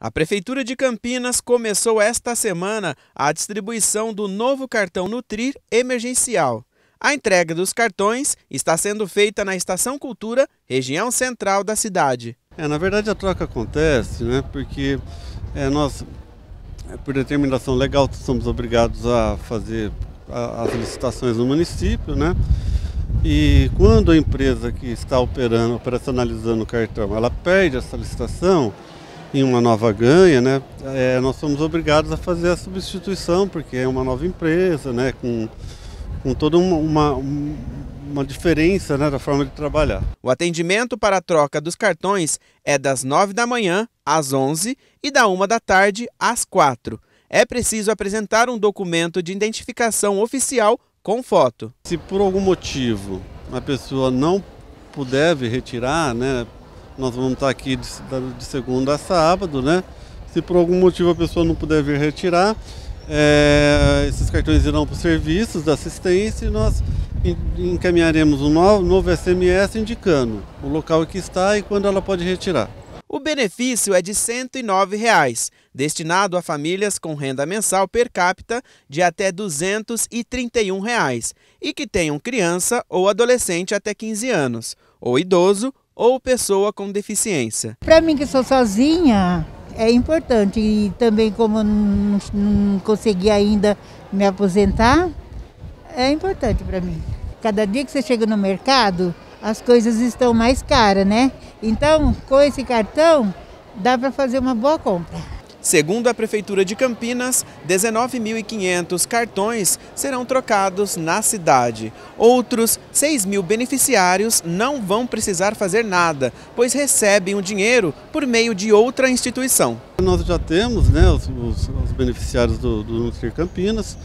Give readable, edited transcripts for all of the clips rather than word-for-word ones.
A Prefeitura de Campinas começou esta semana a distribuição do novo cartão Nutrir emergencial. A entrega dos cartões está sendo feita na Estação Cultura, região central da cidade. Na verdade a troca acontece, porque nós, por determinação legal, somos obrigados a fazer as licitações no município, E quando a empresa que está operacionalizando o cartão, ela perde essa licitação e uma nova ganha, nós somos obrigados a fazer a substituição, porque é uma nova empresa, com toda uma diferença da forma de trabalhar. O atendimento para a troca dos cartões é das 9 da manhã às 11 e da 1 da tarde às 4. É preciso apresentar um documento de identificação oficial com foto. Se por algum motivo a pessoa não puder vir retirar, nós vamos estar aqui de segunda a sábado, Se por algum motivo a pessoa não puder vir retirar, esses cartões irão para os serviços da assistência e nós encaminharemos um novo SMS indicando o local em que está e quando ela pode retirar. O benefício é de R$ 109, destinado a famílias com renda mensal per capita de até R$ 231 e que tenham criança ou adolescente até 15 anos, ou idoso ou pessoa com deficiência. Para mim, que sou sozinha, é importante, e também como não consegui ainda me aposentar, é importante para mim. Cada dia que você chega no mercado, as coisas estão mais caras, Então, com esse cartão, dá para fazer uma boa compra. Segundo a Prefeitura de Campinas, 19.500 cartões serão trocados na cidade. Outros 6.000 beneficiários não vão precisar fazer nada, pois recebem o dinheiro por meio de outra instituição. Nós já temos os beneficiários do Nutrir Campinas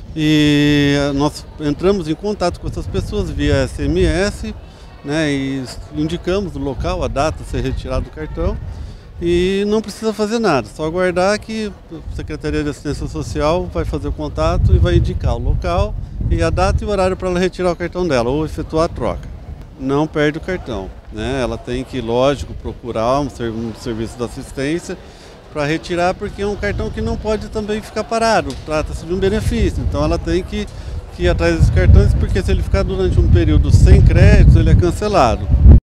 e nós entramos em contato com essas pessoas via SMS, e indicamos o local, a data, ser retirado do cartão. E não precisa fazer nada, só aguardar que a Secretaria de Assistência Social vai fazer o contato e vai indicar o local e a data e o horário para ela retirar o cartão dela ou efetuar a troca. Não perde o cartão, Ela tem que, lógico, procurar um serviço de assistência para retirar, porque é um cartão que não pode também ficar parado, trata-se de um benefício, então ela tem que ir atrás desses cartões, porque se ele ficar durante um período sem crédito, ele é cancelado.